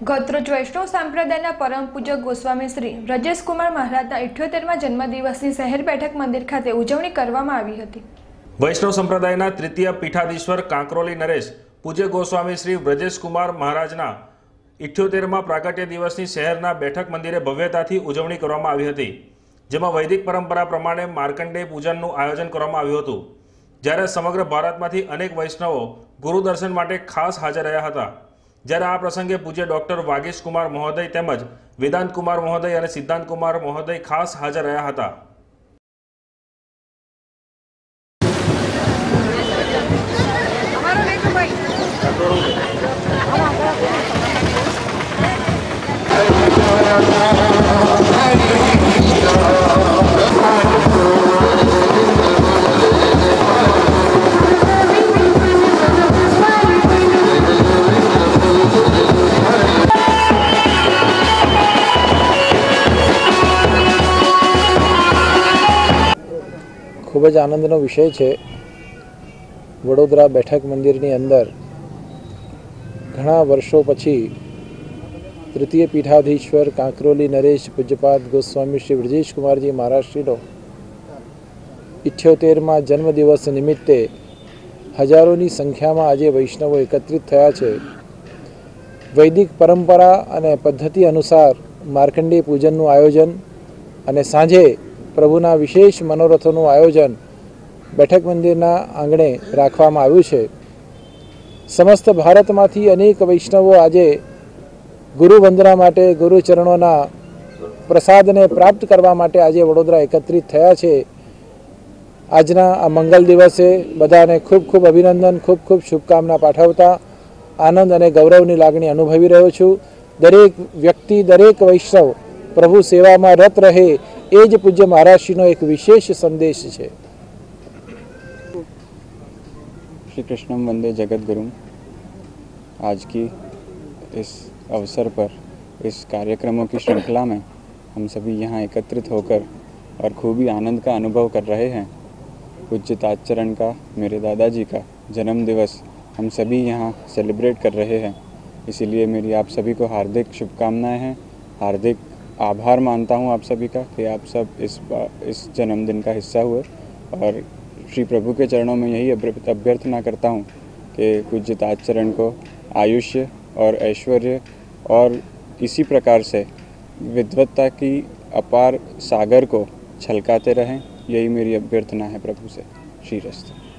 ગતરોજ વૈષ્ણવ સંપ્રદાયના પરમ પૂજ્ય ગોસ્વામી શ્રી વ્રજેશ કુમાર મહારાજના 78મા જન્મદિવસની શહેર બેઠક મંદિર ખાતે ઉજવણી કરવામાં આવી હતી। વૈષ્ણવ સંપ્રદાયના તૃતીય પીઠાધીશ્વર કાંકરોલી નરેશ પૂજ્ય ગોસ્વામી શ્રી વ્રજેશ કુમાર મહારાજના 78મા પ્રાગટ્ય દિવસની શહેરના બેઠક મંદિરે ભવ્યતાથી ઉજવણી કરવામાં આવી હતી, જેમાં વૈદિક પરંપરા પ્રમાણે માર્કંડેય પૂજનનું આયોજન કરવામાં આવ્યું હતું। જ્યારે સમગ્ર ભારતમાંથી અનેક વૈષ્ણવો ગુરુ દર્શન માટે ખાસ હાજર રહ્યા હતા। જ્યારે આ પ્રસંગે પૂજ્ય ડોક્ટર વાગીશ કુમાર મહોદય તેમજ વેદાંત કુમાર મહોદય અને સિદ્ધાંત કુમાર મહોદય ખાસ હાજર રહ્યા હતા। खूब ज आनंदनो विषय है। वडोदरा बैठक मंदिरनी अंदर घणा वर्षों पछी तृतीय पीठाधीश्वर कांकरोली नरेश पूज्यपाद गोस्वामी श्री व्रजेश कुमार जी महाराज श्रीनो 78मा जन्मदिवस निमित्ते हजारों की संख्या में आज वैष्णवों एकत्रित थया छे। वैदिक परंपरा अने पद्धति अनुसार मार्कंडेय पूजनનું आयोजन अने सांजे प्रभुना विशेष मनोरथों आयोजन बैठक मंदिरना आंगणे राखवामां आव्युं छे। समस्त भारत में अनेक वैष्णवों आज गुरु वंदना माटे गुरु चरणों प्रसाद ने प्राप्त करवा माटे आज वडोदरा एकत्रित थया छे। आजना आ मंगल दिवसे बधाने खूब खूब अभिनंदन, खूब खूब शुभकामना पाठवता आनंद अने गौरवनी लागणी अनुभवी रह्यो छुं। दरेक व्यक्ति दरेक वैष्णव प्रभु सेवा में रत रहे एज पूज्य महाराजश्रीनो एक विशेष संदेश है। श्री कृष्णम वंदे जगत गुरुम। आज की इस अवसर पर इस कार्यक्रमों की श्रृंखला में हम सभी यहाँ एकत्रित होकर और खूब ही आनंद का अनुभव कर रहे हैं। पूज्य ताजचरण का, मेरे दादाजी का जन्म दिवस हम सभी यहाँ सेलिब्रेट कर रहे हैं। इसीलिए मेरी आप सभी को हार्दिक शुभकामनाएं हैं। हार्दिक आभार मानता हूँ आप सभी का कि आप सब इस जन्मदिन का हिस्सा हुए और श्री प्रभु के चरणों में यही अभ्यर्थना करता हूँ कि पूज्य ताजचरण को आयुष्य और ऐश्वर्य और इसी प्रकार से विद्वत्ता की अपार सागर को छलकाते रहें। यही मेरी अभ्यर्थना है प्रभु से। श्री रस्त।